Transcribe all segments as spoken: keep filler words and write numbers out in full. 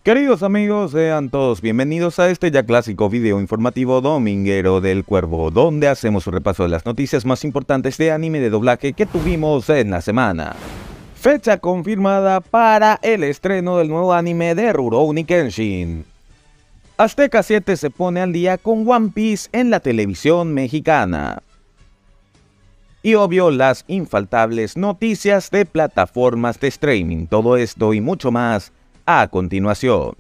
Queridos amigos, sean todos bienvenidos a este ya clásico video informativo dominguero del Cuervo, donde hacemos un repaso de las noticias más importantes de anime de doblaje que tuvimos en la semana. Fecha confirmada para el estreno del nuevo anime de Rurouni Kenshin. Azteca siete se pone al día con One Piece en la televisión mexicana. Y obvio, las infaltables noticias de plataformas de streaming. Todo esto y mucho más a continuación.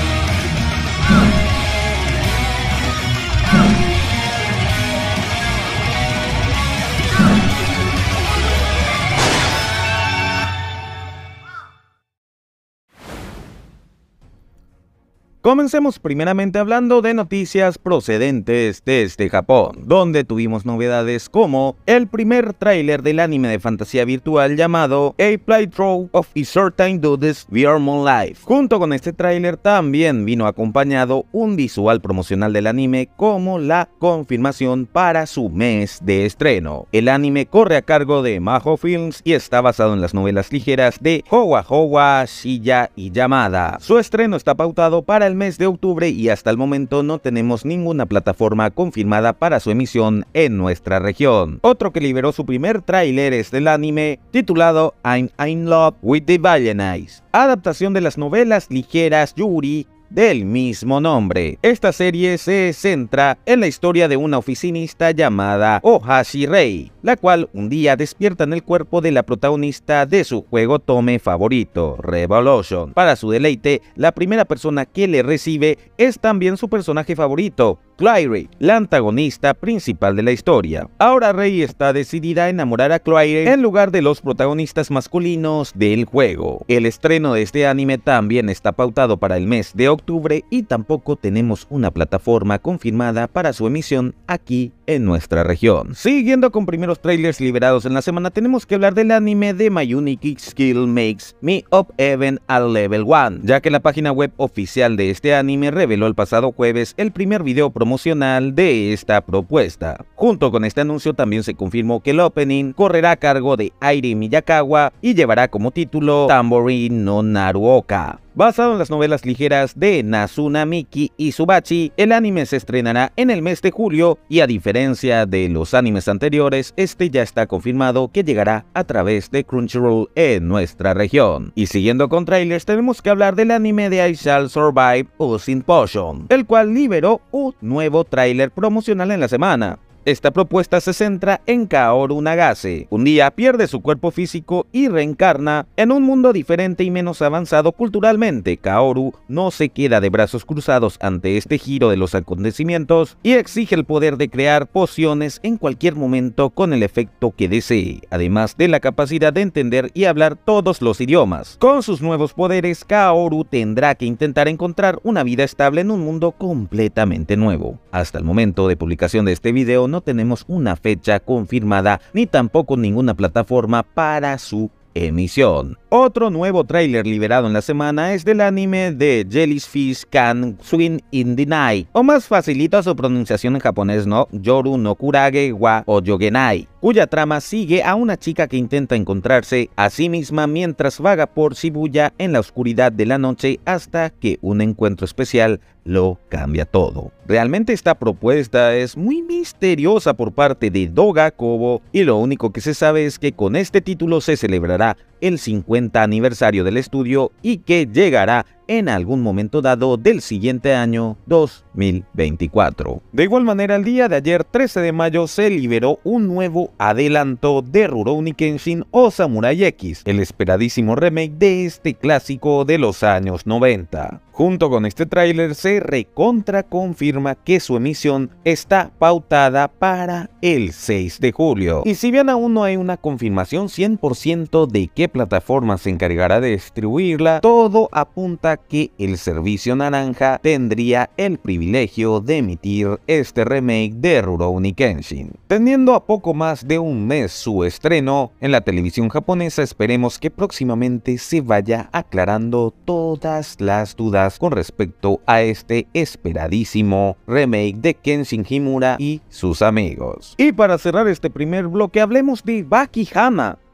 Comencemos primeramente hablando de noticias procedentes desde Japón, donde tuvimos novedades como el primer tráiler del anime de fantasía virtual llamado A Playthrough of a Certain Dude's V R Moon Life. Junto con este tráiler también vino acompañado un visual promocional del anime como la confirmación para su mes de estreno. El anime corre a cargo de Maho Films y está basado en las novelas ligeras de Howa Howa, Shiya y Yamada. Su estreno está pautado para el mes de octubre y hasta el momento no tenemos ninguna plataforma confirmada para su emisión en nuestra región. Otro que liberó su primer tráiler es del anime titulado I'm in Love with the Villainies, adaptación de las novelas ligeras Yuri del mismo nombre. Esta serie se centra en la historia de una oficinista llamada Ohashi Rei, la cual un día despierta en el cuerpo de la protagonista de su juego Tome favorito, Revolution. Para su deleite, la primera persona que le recibe es también su personaje favorito, Claire, la antagonista principal de la historia. Ahora Rei está decidida a enamorar a Claire en lugar de los protagonistas masculinos del juego. El estreno de este anime también está pautado para el mes de octubre y tampoco tenemos una plataforma confirmada para su emisión aquí en nuestra región. Siguiendo con primeros trailers liberados en la semana, tenemos que hablar del anime de My Unique Skill Makes Me Up Even at Level one, ya que la página web oficial de este anime reveló el pasado jueves el primer video promocional de esta propuesta. Junto con este anuncio también se confirmó que el opening correrá a cargo de Airi Miyakawa y llevará como título Tambourine no Naruoka. Basado en las novelas ligeras de Nazuna Miki y Subachi, el anime se estrenará en el mes de julio y a diferencia de los animes anteriores, este ya está confirmado que llegará a través de Crunchyroll en nuestra región. Y siguiendo con trailers, tenemos que hablar del anime de I Shall Survive Usin Potion, el cual liberó un nuevo tráiler promocional en la semana. Esta propuesta se centra en Kaoru Nagase. Un día pierde su cuerpo físico y reencarna en un mundo diferente y menos avanzado culturalmente. Kaoru no se queda de brazos cruzados ante este giro de los acontecimientos y exige el poder de crear pociones en cualquier momento con el efecto que desee, además de la capacidad de entender y hablar todos los idiomas. Con sus nuevos poderes, Kaoru tendrá que intentar encontrar una vida estable en un mundo completamente nuevo. Hasta el momento de publicación de este video no tenemos una fecha confirmada ni tampoco ninguna plataforma para su emisión. Otro nuevo tráiler liberado en la semana es del anime de Jellyfish Can Swim in the Night, o más facilito su pronunciación en japonés, no Yoru no Kurage wa Oyogenai, cuya trama sigue a una chica que intenta encontrarse a sí misma mientras vaga por Shibuya en la oscuridad de la noche hasta que un encuentro especial lo cambia todo. Realmente esta propuesta es muy misteriosa por parte de Doga Kobo y lo único que se sabe es que con este título se celebrará el cincuenta aniversario del estudio y que llegará en algún momento dado del siguiente año dos mil veinticuatro. De igual manera, el día de ayer, trece de mayo, se liberó un nuevo adelanto de Rurouni Kenshin o Samurai X, el esperadísimo remake de este clásico de los años noventa. Junto con este tráiler se recontra confirma que su emisión está pautada para el seis de julio. Y si bien aún no hay una confirmación cien por ciento de qué plataforma se encargará de distribuirla, todo apunta que el servicio naranja tendría el privilegio de emitir este remake de Rurouni Kenshin. Teniendo a poco más de un mes su estreno en la televisión japonesa, esperemos que próximamente se vaya aclarando todas las dudas con respecto a este esperadísimo remake de Kenshin Himura y sus amigos. Y para cerrar este primer bloque, hablemos de Baki Hama,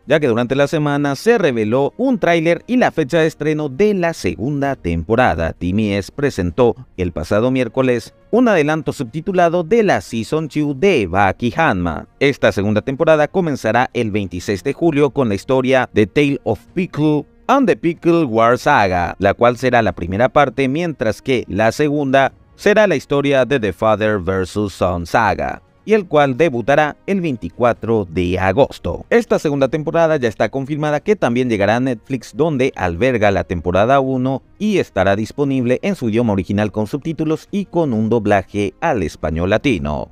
ya que durante la semana se reveló un tráiler y la fecha de estreno de la segunda temporada. T M S presentó el pasado miércoles un adelanto subtitulado de la Season dos de Baki Hanma. Esta segunda temporada comenzará el veintiséis de julio con la historia The Tale of Pickle and the Pickle War Saga, la cual será la primera parte, mientras que la segunda será la historia de The Father versus Son Saga, y el cual debutará el veinticuatro de agosto. Esta segunda temporada ya está confirmada que también llegará a Netflix, donde alberga la temporada uno y estará disponible en su idioma original con subtítulos y con un doblaje al español latino.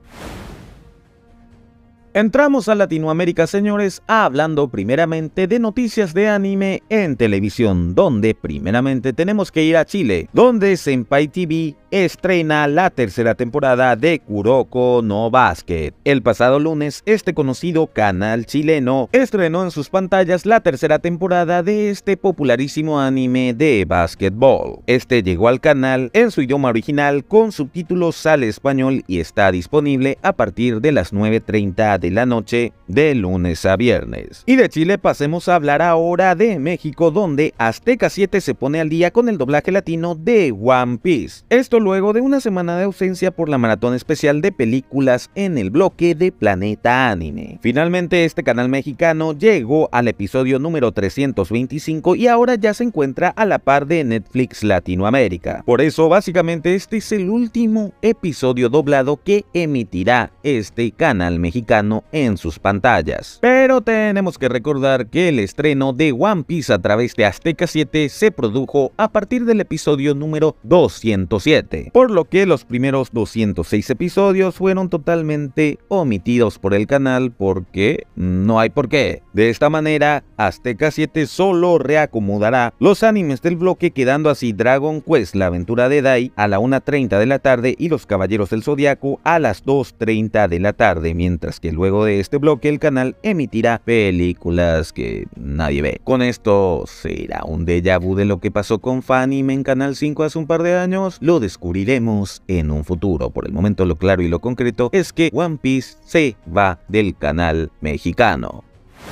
Entramos a Latinoamérica, señores, hablando primeramente de noticias de anime en televisión, donde primeramente tenemos que ir a Chile, donde Senpai T V estrena la tercera temporada de Kuroko no Basket. El pasado lunes, este conocido canal chileno estrenó en sus pantallas la tercera temporada de este popularísimo anime de básquetbol. Este llegó al canal en su idioma original con subtítulos al español y está disponible a partir de las nueve treinta de la noche de lunes a viernes. Y de Chile pasemos a hablar ahora de México, donde Azteca siete se pone al día con el doblaje latino de One Piece. Esto luego de una semana de ausencia por la maratón especial de películas en el bloque de Planeta Anime. Finalmente, este canal mexicano llegó al episodio número trescientos veinticinco y ahora ya se encuentra a la par de Netflix Latinoamérica. Por eso, básicamente, este es el último episodio doblado que emitirá este canal mexicano en sus pantallas. Pero tenemos que recordar que el estreno de One Piece a través de Azteca siete se produjo a partir del episodio número doscientos siete. Por lo que los primeros doscientos seis episodios fueron totalmente omitidos por el canal porque no hay por qué. De esta manera, Azteca siete solo reacomodará los animes del bloque, quedando así Dragon Quest, la aventura de Dai, a la una treinta de la tarde y Los Caballeros del Zodiaco a las dos treinta de la tarde, mientras que luego de este bloque el canal emitirá películas que nadie ve. Con esto, ¿será un déjà vu de lo que pasó con Fanime en Canal cinco hace un par de años? Lo descubriremos en un futuro. Por el momento, lo claro y lo concreto es que One Piece se va del canal mexicano.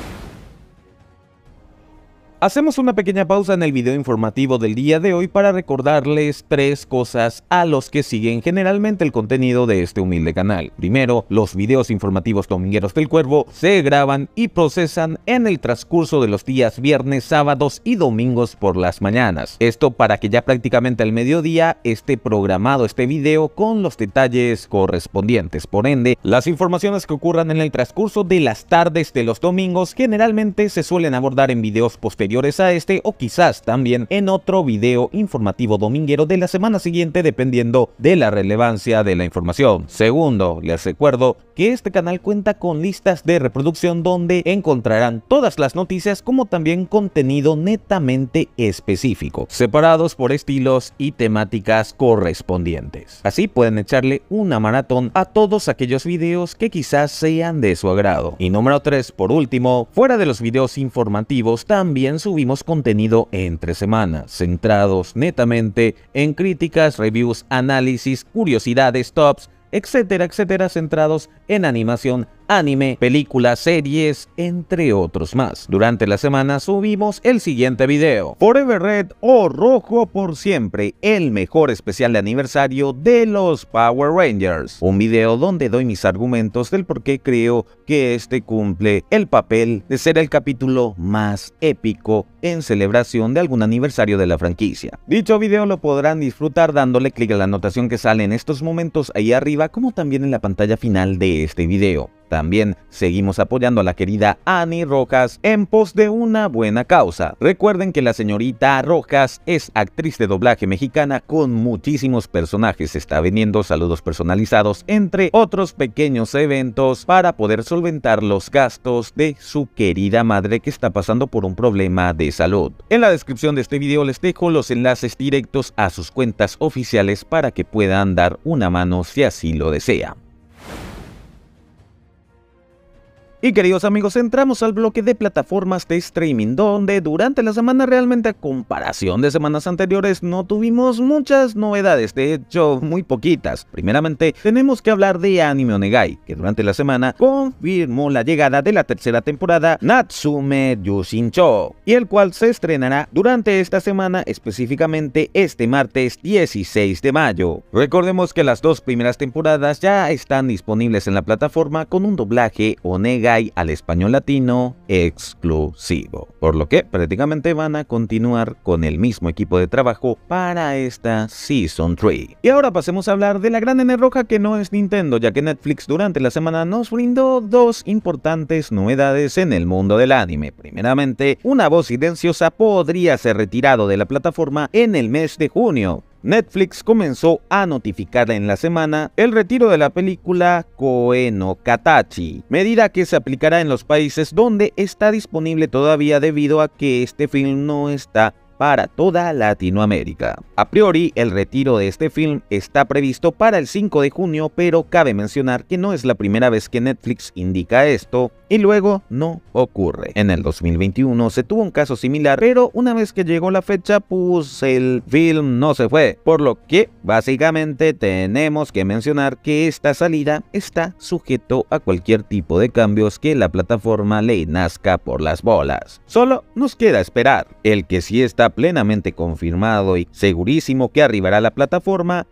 Hacemos una pequeña pausa en el video informativo del día de hoy para recordarles tres cosas a los que siguen generalmente el contenido de este humilde canal. Primero, los videos informativos domingueros del Cuervo se graban y procesan en el transcurso de los días viernes, sábados y domingos por las mañanas. Esto para que ya prácticamente al mediodía esté programado este video con los detalles correspondientes. Por ende, las informaciones que ocurran en el transcurso de las tardes de los domingos generalmente se suelen abordar en videos posteriores a este, o quizás también en otro video informativo dominguero de la semana siguiente, dependiendo de la relevancia de la información. Segundo, les recuerdo que este canal cuenta con listas de reproducción donde encontrarán todas las noticias, como también contenido netamente específico, separados por estilos y temáticas correspondientes. Así pueden echarle una maratón a todos aquellos videos que quizás sean de su agrado. Y número tres, por último, fuera de los videos informativos, también subimos contenido entre semanas, centrados netamente en críticas, reviews, análisis, curiosidades, tops, etcétera, etcétera, centrados en animación, anime, películas, series, entre otros más. Durante la semana subimos el siguiente video: Forever Red o Rojo por Siempre, el mejor especial de aniversario de los Power Rangers. Un video donde doy mis argumentos del por qué creo que este cumple el papel de ser el capítulo más épico en celebración de algún aniversario de la franquicia. Dicho video lo podrán disfrutar dándole clic a la anotación que sale en estos momentos ahí arriba, como también en la pantalla final de este video. También seguimos apoyando a la querida Annie Rojas en pos de una buena causa. Recuerden que la señorita Rojas es actriz de doblaje mexicana con muchísimos personajes. Está vendiendo saludos personalizados, entre otros pequeños eventos, para poder solventar los gastos de su querida madre que está pasando por un problema de salud. En la descripción de este video les dejo los enlaces directos a sus cuentas oficiales para que puedan dar una mano si así lo desean. Y queridos amigos, entramos al bloque de plataformas de streaming, donde durante la semana realmente a comparación de semanas anteriores no tuvimos muchas novedades, de hecho muy poquitas. Primeramente tenemos que hablar de Anime Onegai, que durante la semana confirmó la llegada de la tercera temporada Natsume Yuushincho, y el cual se estrenará durante esta semana, específicamente este martes dieciséis de mayo. Recordemos que las dos primeras temporadas ya están disponibles en la plataforma con un doblaje Onegai al español latino exclusivo, por lo que prácticamente van a continuar con el mismo equipo de trabajo para esta Season tres. Y ahora pasemos a hablar de la gran N roja que no es Nintendo, ya que Netflix durante la semana nos brindó dos importantes novedades en el mundo del anime. Primeramente, una voz silenciosa podría ser retirado de la plataforma en el mes de junio. Netflix comenzó a notificar en la semana el retiro de la película Koe no Katachi, medida que se aplicará en los países donde está disponible todavía debido a que este film no está para toda Latinoamérica. A priori, el retiro de este film está previsto para el cinco de junio, pero cabe mencionar que no es la primera vez que Netflix indica esto y luego no ocurre. En el dos mil veintiuno se tuvo un caso similar, pero una vez que llegó la fecha, pues el film no se fue, por lo que básicamente tenemos que mencionar que esta salida está sujeto a cualquier tipo de cambios que la plataforma le nazca por las bolas. Solo nos queda esperar. El que sí está plenamente confirmado y segurísimo que arribará a la plataforma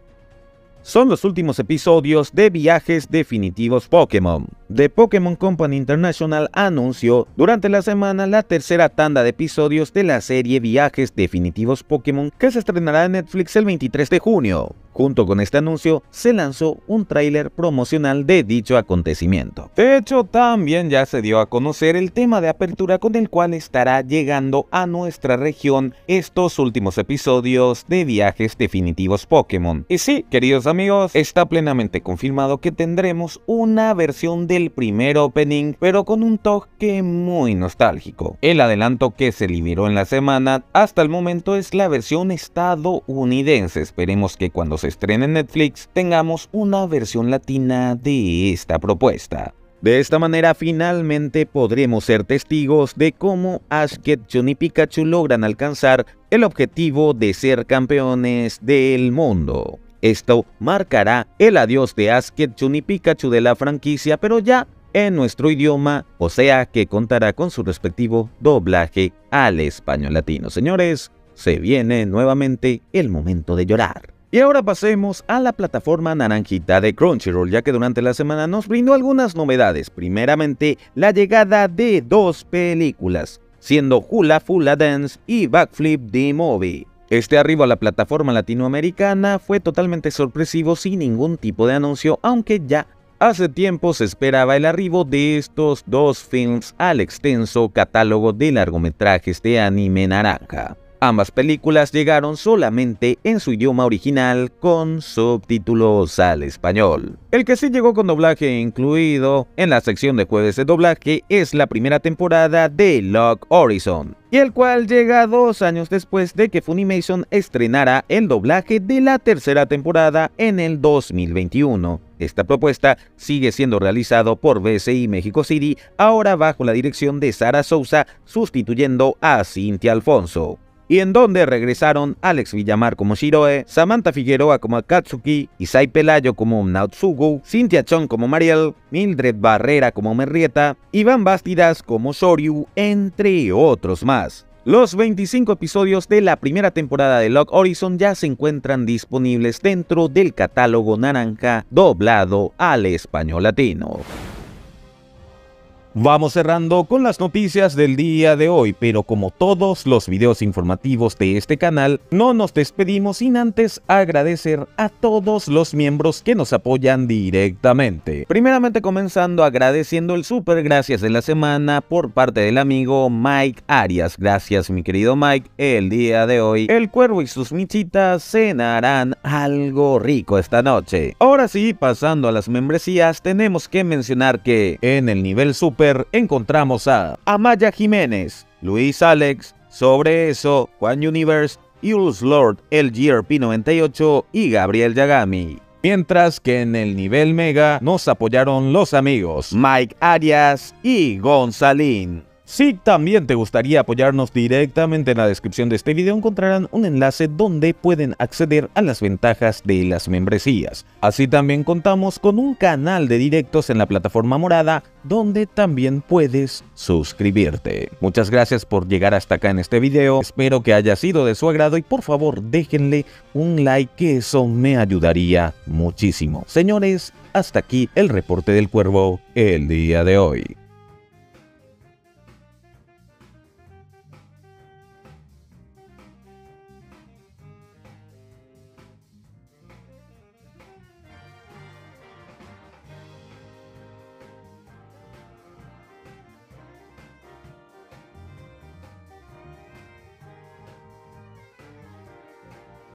son los últimos episodios de Viajes Definitivos Pokémon. The Pokémon Company International anunció durante la semana la tercera tanda de episodios de la serie Viajes Definitivos Pokémon, que se estrenará en Netflix el veintitrés de junio. Junto con este anuncio, se lanzó un tráiler promocional de dicho acontecimiento. De hecho, también ya se dio a conocer el tema de apertura con el cual estará llegando a nuestra región estos últimos episodios de Viajes Definitivos Pokémon. Y sí, queridos amigos, está plenamente confirmado que tendremos una versión del primer opening, pero con un toque muy nostálgico. El adelanto que se liberó en la semana hasta el momento es la versión estadounidense. Esperemos que cuando se estrene en Netflix tengamos una versión latina de esta propuesta. De esta manera finalmente podremos ser testigos de cómo Ash Ketchum y Pikachu logran alcanzar el objetivo de ser campeones del mundo. Esto marcará el adiós de Ash Ketchum y Pikachu de la franquicia, pero ya en nuestro idioma, o sea que contará con su respectivo doblaje al español latino. Señores, se viene nuevamente el momento de llorar. Y ahora pasemos a la plataforma naranjita de Crunchyroll, ya que durante la semana nos brindó algunas novedades. Primeramente, la llegada de dos películas, siendo Hula Fula Dance y Backflip the Movie. Este arribo a la plataforma latinoamericana fue totalmente sorpresivo sin ningún tipo de anuncio, aunque ya hace tiempo se esperaba el arribo de estos dos films al extenso catálogo de largometrajes de anime naranja. Ambas películas llegaron solamente en su idioma original con subtítulos al español. El que sí llegó con doblaje incluido en la sección de jueves de doblaje es la primera temporada de Log Horizon, y el cual llega dos años después de que Funimation estrenara el doblaje de la tercera temporada en el dos mil veintiuno. Esta propuesta sigue siendo realizado por B C I México City, ahora bajo la dirección de Sara Souza, sustituyendo a Cintia Alfonso, y en donde regresaron Alex Villamar como Shiroe, Samantha Figueroa como Akatsuki, Isai Pelayo como Naotsugu, Cynthia Chong como Mariel, Mildred Barrera como Merrieta, Iván Bastidas como Soryu, entre otros más. Los veinticinco episodios de la primera temporada de Log Horizon ya se encuentran disponibles dentro del catálogo naranja doblado al español latino. Vamos cerrando con las noticias del día de hoy, pero como todos los videos informativos de este canal, no nos despedimos sin antes agradecer a todos los miembros que nos apoyan directamente. Primeramente comenzando agradeciendo el super gracias de la semana por parte del amigo Mike Arias. Gracias mi querido Mike, el día de hoy el cuervo y sus michitas cenarán algo rico esta noche. Ahora sí, pasando a las membresías, tenemos que mencionar que en el nivel super encontramos a Amaya Jiménez, Luis Alex, Sobre Eso, Juan Universe, Yules Lord, el G R P noventa y ocho y Gabriel Yagami. Mientras que en el nivel Mega nos apoyaron los amigos Mike Arias y Gonzalín. Si también te gustaría apoyarnos directamente, en la descripción de este video encontrarán un enlace donde pueden acceder a las ventajas de las membresías. Así también contamos con un canal de directos en la plataforma morada donde también puedes suscribirte. Muchas gracias por llegar hasta acá en este video, espero que haya sido de su agrado y por favor déjenle un like, que eso me ayudaría muchísimo. Señores, hasta aquí el reporte del Cuervo el día de hoy.